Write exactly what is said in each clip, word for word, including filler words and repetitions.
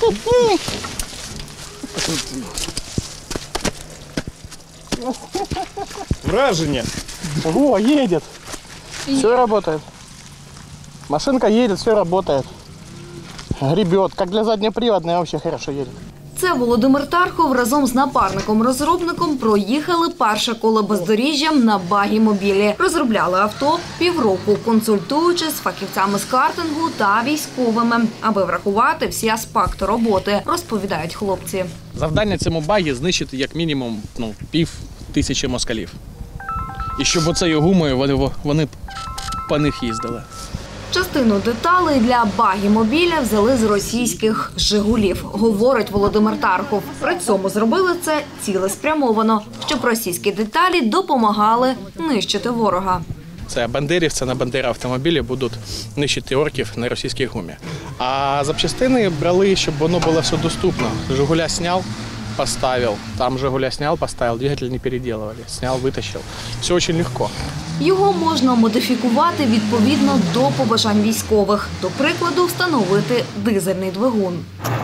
Враження. О, едет. Все работает. Машинка едет, все работает. Гребет. Как для заднеприводной вообще хорошо едет. Це Володимир Тархов разом з напарником-розробником проїхали перше коло бездоріжжям на багі-мобілі. Розробляли авто півроку, консультуючись з фахівцями з картингу та військовими, аби врахувати всі аспекти роботи, розповідають хлопці. Завдання цьому багі знищити як мінімум ну, пів тисячі москалів. І щоб оцею гумою вони, вони по них їздили. Частину деталей для багі-мобіля взяли з російських «Жигулів», говорить Володимир Тархов. При цьому зробили це цілеспрямовано, щоб російські деталі допомагали нищити ворога. Це бандерівці на бандери автомобілі будуть нищити орків на російській гумі. А запчастини брали, щоб воно було все доступно. «Жигуля» зняв, поставив, там «Жигуля» зняв, поставив, двигатель не переделывали, зняв, витащив. Все дуже легко. Його можна модифікувати відповідно до побажань військових. До прикладу, встановити дизельний двигун.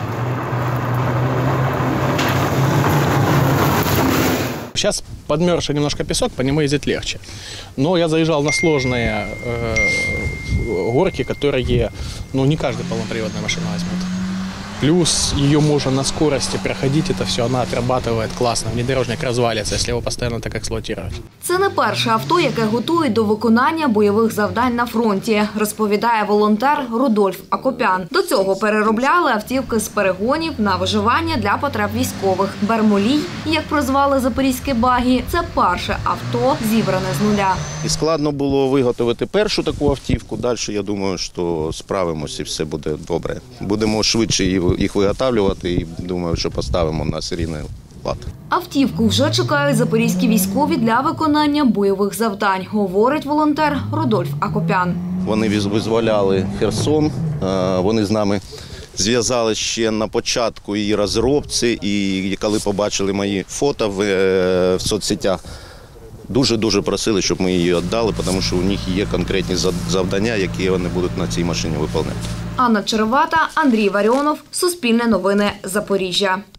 Сейчас подмерзший немножко песок, по нему ездить легче. Но я заезжал на сложные э, горки, которые ну, не каждая полноприводная машина возьмет. Плюс ее можно на скорости проходить, это все, она отрабатывает классно. Внедорожник развалится, если его постоянно так эксплуатировать. Це не перше авто, яке готують до виконання бойових завдань на фронті, розповідає волонтер Рудольф Акопян. До цього переробляли автівки з перегонів на виживання для потреб військових. Бермолій, як прозвали запорізьке багі, це перше авто, зібране з нуля. І складно було виготовити першу таку автівку. Далі, я думаю, що справимося і все буде добре. Будемо швидше їх виготовлювати і думаю, що поставимо на серійний лад. Автівку вже чекають запорізькі військові для виконання бойових завдань, говорить волонтер Рудольф Акопян. Вони визволяли Херсон, вони з нами зв'язалися ще на початку її розробці, і коли побачили мої фото в, в соцсетях, дуже-дуже просили, щоб ми її віддали, тому що у них є конкретні завдання, які вони будуть на цій машині виконувати. Анна Черевата, Андрій Варіонов, Суспільне новини, Запоріжжя.